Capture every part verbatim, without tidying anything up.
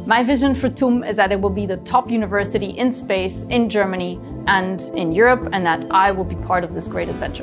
My vision for T U M is that it will be the top university in space in Germany and in Europe, and that I will be part of this great adventure.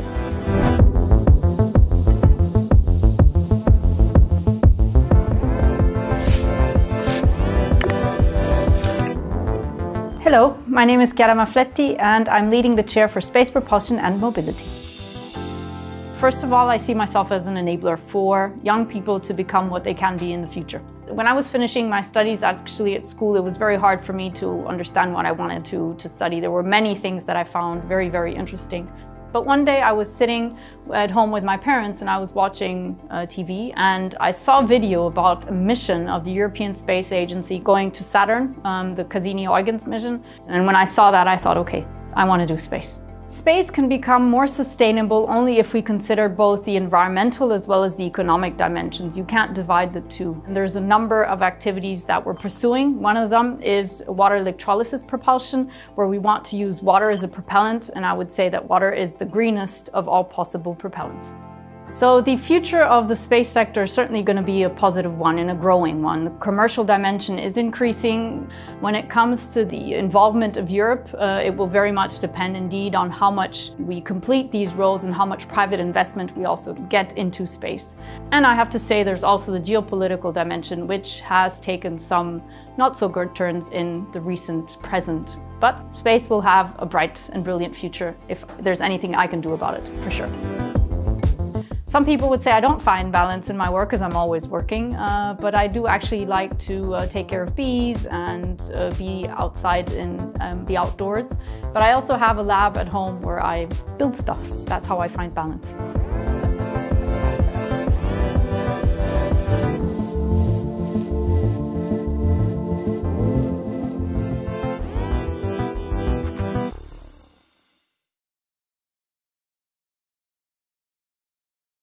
Hello, my name is Chiara Maffletti and I'm leading the chair for Space Propulsion and Mobility. First of all, I see myself as an enabler for young people to become what they can be in the future. When I was finishing my studies actually at school, it was very hard for me to understand what I wanted to, to study. There were many things that I found very, very interesting. But one day I was sitting at home with my parents and I was watching uh, T V, and I saw a video about a mission of the European Space Agency going to Saturn, um, the Cassini-Huygens mission. And when I saw that, I thought, okay, I want to do space. Space can become more sustainable only if we consider both the environmental as well as the economic dimensions. You can't divide the two. And there's a number of activities that we're pursuing. One of them is water electrolysis propulsion, where we want to use water as a propellant, and I would say that water is the greenest of all possible propellants. So the future of the space sector is certainly going to be a positive one and a growing one. The commercial dimension is increasing. When it comes to the involvement of Europe, uh, it will very much depend indeed on how much we complete these roles and how much private investment we also get into space. And I have to say there's also the geopolitical dimension, which has taken some not so good turns in the recent present. But space will have a bright and brilliant future if there's anything I can do about it, for sure. Some people would say I don't find balance in my work because I'm always working, uh, but I do actually like to uh, take care of bees and uh, be outside in um, the outdoors. But I also have a lab at home where I build stuff. That's how I find balance.